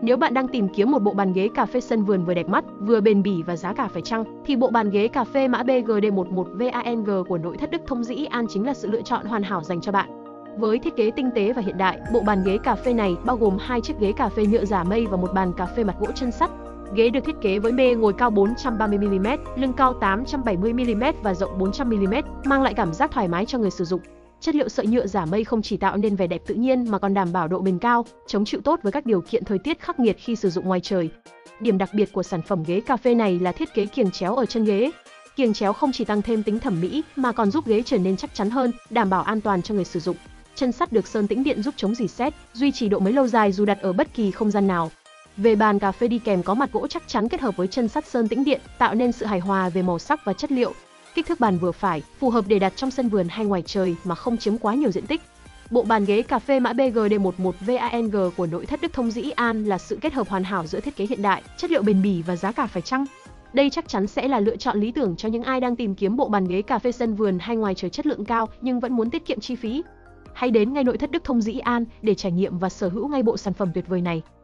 Nếu bạn đang tìm kiếm một bộ bàn ghế cà phê sân vườn vừa đẹp mắt, vừa bền bỉ và giá cả phải chăng, thì bộ bàn ghế cà phê mã BGD11VANG của nội thất Đức Thông Dĩ An chính là sự lựa chọn hoàn hảo dành cho bạn. Với thiết kế tinh tế và hiện đại, bộ bàn ghế cà phê này bao gồm 2 chiếc ghế cà phê nhựa giả mây và một bàn cà phê mặt gỗ chân sắt. Ghế được thiết kế với bề ngồi cao 430mm, lưng cao 870mm và rộng 400mm, mang lại cảm giác thoải mái cho người sử dụng. Chất liệu sợi nhựa giả mây không chỉ tạo nên vẻ đẹp tự nhiên mà còn đảm bảo độ bền cao, chống chịu tốt với các điều kiện thời tiết khắc nghiệt khi sử dụng ngoài trời. Điểm đặc biệt của sản phẩm ghế cà phê này là thiết kế kiềng chéo ở chân ghế. Kiềng chéo không chỉ tăng thêm tính thẩm mỹ mà còn giúp ghế trở nên chắc chắn hơn, đảm bảo an toàn cho người sử dụng. Chân sắt được sơn tĩnh điện giúp chống rỉ sét, duy trì độ mới lâu dài dù đặt ở bất kỳ không gian nào. Về bàn cà phê đi kèm có mặt gỗ chắc chắn kết hợp với chân sắt sơn tĩnh điện, tạo nên sự hài hòa về màu sắc và chất liệu. Kích thước bàn vừa phải, phù hợp để đặt trong sân vườn hay ngoài trời mà không chiếm quá nhiều diện tích. Bộ bàn ghế cà phê mã BGD11VANG của nội thất Đức Thông Dĩ An là sự kết hợp hoàn hảo giữa thiết kế hiện đại, chất liệu bền bỉ và giá cả phải chăng. Đây chắc chắn sẽ là lựa chọn lý tưởng cho những ai đang tìm kiếm bộ bàn ghế cà phê sân vườn hay ngoài trời chất lượng cao nhưng vẫn muốn tiết kiệm chi phí. Hãy đến ngay nội thất Đức Thông Dĩ An để trải nghiệm và sở hữu ngay bộ sản phẩm tuyệt vời này.